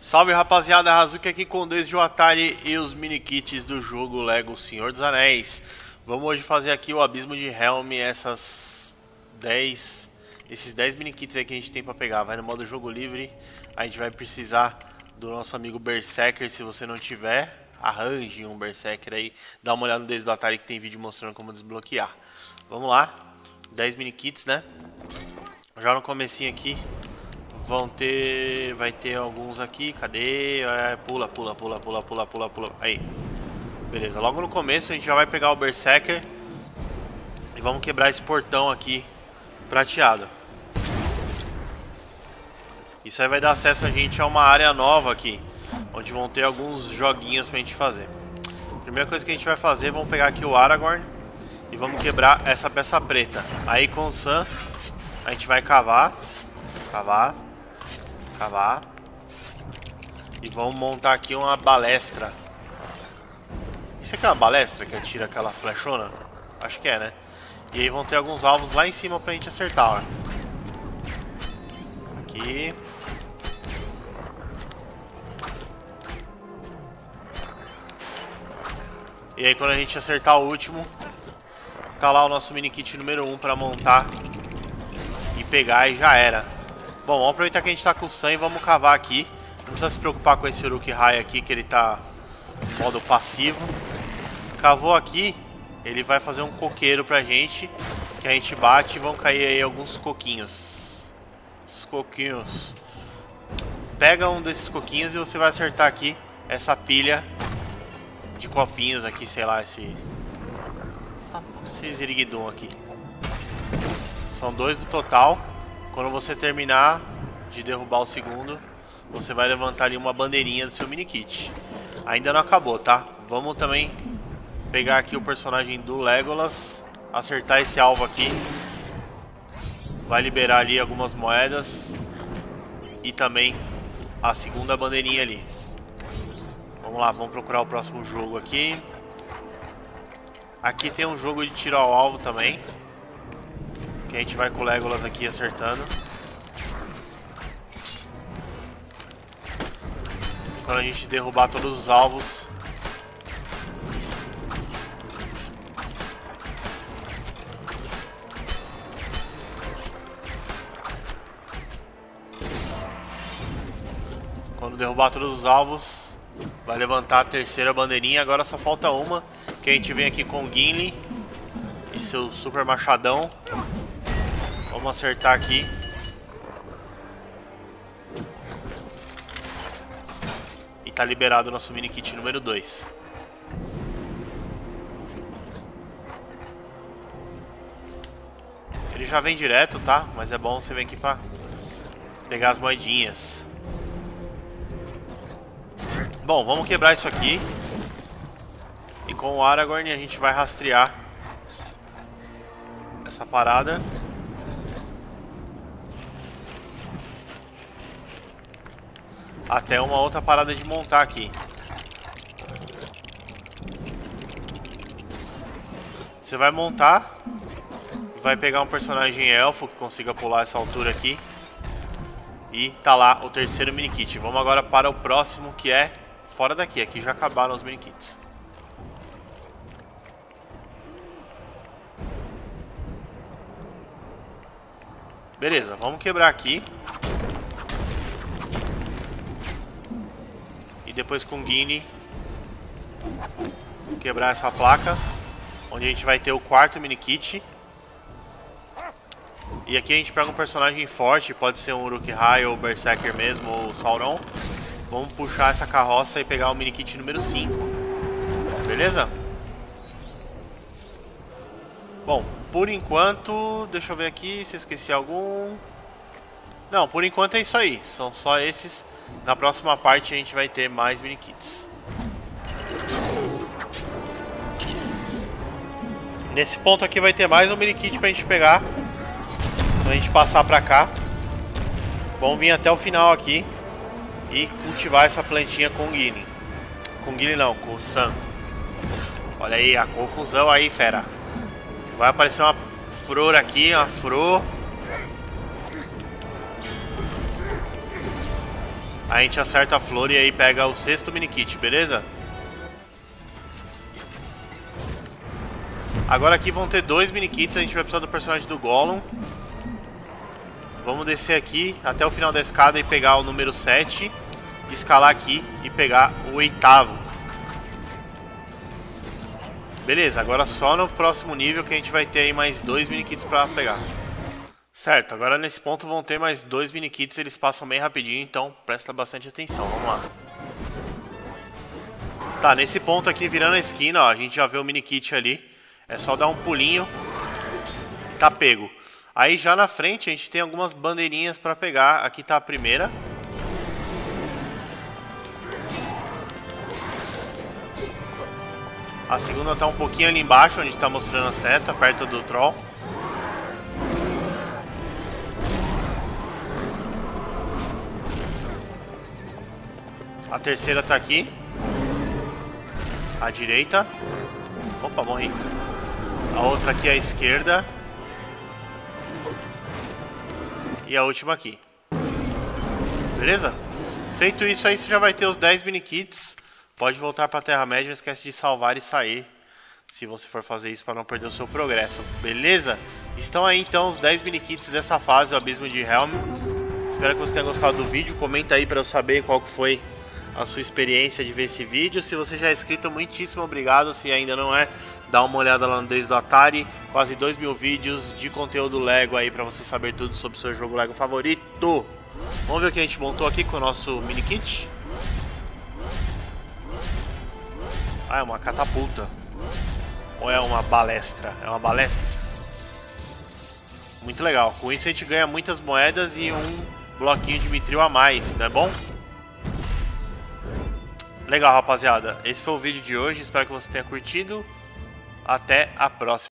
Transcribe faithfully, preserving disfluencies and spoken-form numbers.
Salve rapaziada, Hazuki aqui com desde o Atari e os mini-kits do jogo Lego Senhor dos Anéis. Vamos hoje fazer aqui o Abismo de Helm, essas dez, esses dez mini-kits aí que a gente tem pra pegar. Vai no modo jogo livre, a gente vai precisar do nosso amigo Berserker. Se você não tiver, arranje um Berserker aí. Dá uma olhada no desde o Atari que tem vídeo mostrando como desbloquear. Vamos lá, dez mini-kits, né? Já no comecinho aqui vão ter, vai ter alguns aqui, cadê? É, pula, pula, pula, pula, pula, pula, pula, aí. Beleza, logo no começo a gente já vai pegar o Berserker e vamos quebrar esse portão aqui prateado. Isso aí vai dar acesso a gente a uma área nova aqui, onde vão ter alguns joguinhos pra gente fazer. Primeira coisa que a gente vai fazer, vamos pegar aqui o Aragorn e vamos quebrar essa peça preta. Aí com o Sam a gente vai cavar, cavar, cavar e vamos montar aqui uma balestra. Isso aqui é uma balestra que atira aquela flechona? Acho que é, né? E aí vão ter alguns alvos lá em cima pra gente acertar, ó. Aqui. E aí quando a gente acertar o último, tá lá o nosso mini kit número um pra montar e pegar e já era. Bom, vamos aproveitar que a gente tá com o Sam e vamos cavar aqui. Não precisa se preocupar com esse Uruk-hai aqui, que ele tá em modo passivo. Cavou aqui, ele vai fazer um coqueiro pra gente, que a gente bate e vão cair aí alguns coquinhos. Os coquinhos. Pega um desses coquinhos e você vai acertar aqui essa pilha de copinhos aqui, sei lá, esse... Esse ziriguidum aqui. São dois do total. Quando você terminar de derrubar o segundo, você vai levantar ali uma bandeirinha do seu mini kit. Ainda não acabou, tá? Vamos também pegar aqui o personagem do Legolas, acertar esse alvo aqui. Vai liberar ali algumas moedas e também a segunda bandeirinha ali. Vamos lá, vamos procurar o próximo jogo aqui. Aqui tem um jogo de tiro ao alvo também, que a gente vai com o Legolas aqui acertando. E quando a gente derrubar todos os alvos, quando derrubar todos os alvos, vai levantar a terceira bandeirinha. Agora só falta uma, que a gente vem aqui com o Gimli e seu super machadão. Vamos acertar aqui. E tá liberado o nosso mini kit número dois. Ele já vem direto, tá? Mas é bom você vir aqui pra pegar as moedinhas. Bom, vamos quebrar isso aqui. E com o Aragorn a gente vai rastrear essa parada. Até uma outra parada de montar aqui. Você vai montar e vai pegar um personagem elfo que consiga pular essa altura aqui. E tá lá o terceiro mini kit. Vamos agora para o próximo, que é fora daqui. Aqui já acabaram os mini kits. Beleza, vamos quebrar aqui. E depois com o Gimli quebrar essa placa, onde a gente vai ter o quarto mini kit. E aqui a gente pega um personagem forte, pode ser um Uruk-hai ou Berserker mesmo, ou Sauron. Vamos puxar essa carroça e pegar o mini kit número cinco. Beleza? Bom, por enquanto, deixa eu ver aqui se eu esqueci algum. Não, por enquanto é isso aí. São só esses. Na próxima parte a gente vai ter mais mini kits. Nesse ponto aqui vai ter mais um mini kit pra gente pegar. Quando a gente passar pra cá. Vamos vir até o final aqui e cultivar essa plantinha com o Gimli. Com o Gimli não, com o Sam. Olha aí a confusão aí, fera. Vai aparecer uma flor aqui, uma flor. a gente acerta a flor e aí pega o sexto mini kit, beleza? Agora aqui vão ter dois mini kits, a gente vai precisar do personagem do Gollum. Vamos descer aqui até o final da escada e pegar o número sete, escalar aqui e pegar o oitavo. Beleza, agora só no próximo nível que a gente vai ter aí mais dois mini kits pra pegar. Certo, agora nesse ponto vão ter mais dois mini kits, eles passam bem rapidinho, então presta bastante atenção, vamos lá. Tá, nesse ponto aqui, virando a esquina, ó, a gente já vê o mini kit ali. É só dar um pulinho, tá pego. Aí já na frente a gente tem algumas bandeirinhas pra pegar. Aqui tá a primeira. A segunda tá um pouquinho ali embaixo, onde tá mostrando a seta, perto do troll. A terceira tá aqui. À direita. Opa, morri. A outra aqui à esquerda. E a última aqui. Beleza? Feito isso aí, você já vai ter os dez mini kits. Pode voltar para a Terra-média, não esquece de salvar e sair, se você for fazer isso para não perder o seu progresso. Beleza? Estão aí então os dez mini kits dessa fase, o Abismo de Helm. Espero que você tenha gostado do vídeo. Comenta aí para eu saber qual que foi a sua experiência de ver esse vídeo. Se você já é inscrito, muitíssimo obrigado. Se ainda não é, dá uma olhada lá no Desde o Atari. Quase dois mil vídeos de conteúdo Lego aí para você saber tudo sobre o seu jogo Lego favorito. Vamos ver o que a gente montou aqui com o nosso mini kit. Ah, é uma catapulta. Ou é uma balestra? É uma balestra. Muito legal. Com isso a gente ganha muitas moedas e um bloquinho de mitril a mais, não é bom? Legal, rapaziada. Esse foi o vídeo de hoje. Espero que você tenha curtido. Até a próxima.